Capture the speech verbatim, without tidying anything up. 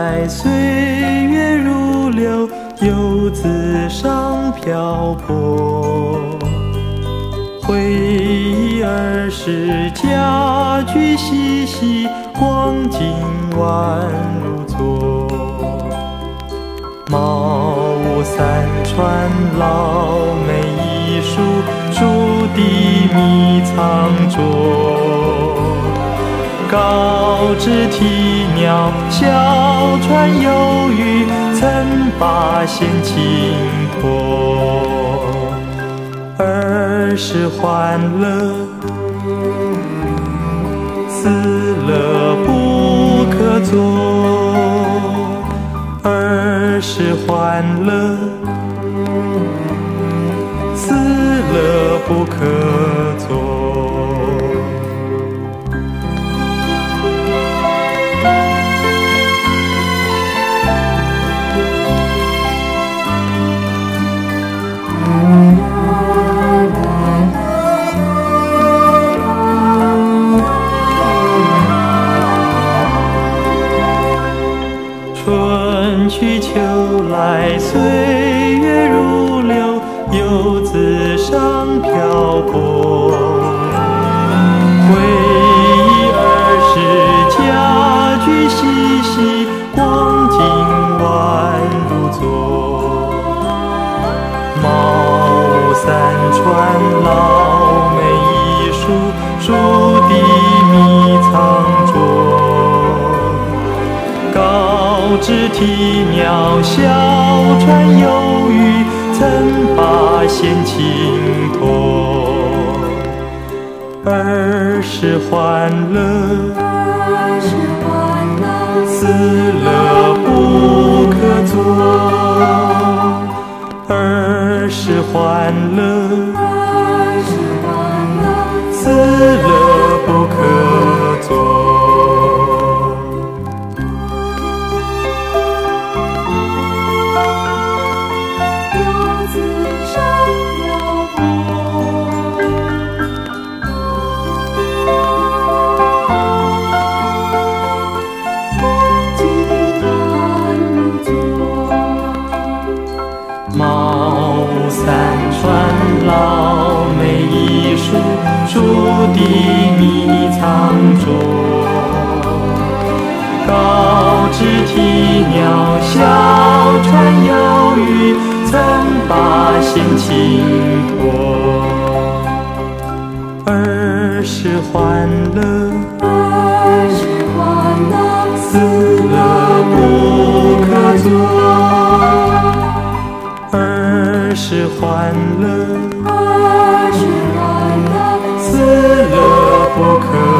来，岁月如流，游子尚漂泊。回忆儿时家居嬉戏，光景宛如昨。茅屋三川老梅一树，竹笛迷藏着。高枝啼鸟，小船游鱼，曾把闲情托。儿时欢乐，死了不可作。儿时欢乐，死了不可作。春去秋来，岁月如流，游子尚漂泊。回忆儿时家居嬉戏，光景宛如昨。茅屋三川老梅一树，竹笛迷藏着。高枝啼鸟，小船游鱼，曾把闲情托。儿时欢乐，死了不可作。儿时欢乐，死了不可作。茅屋三川老梅一树，竹笛迷藏着。高枝啼鸟，小船游鱼，曾把闲情托。儿时欢乐，死了不可作。儿时欢乐，死了不可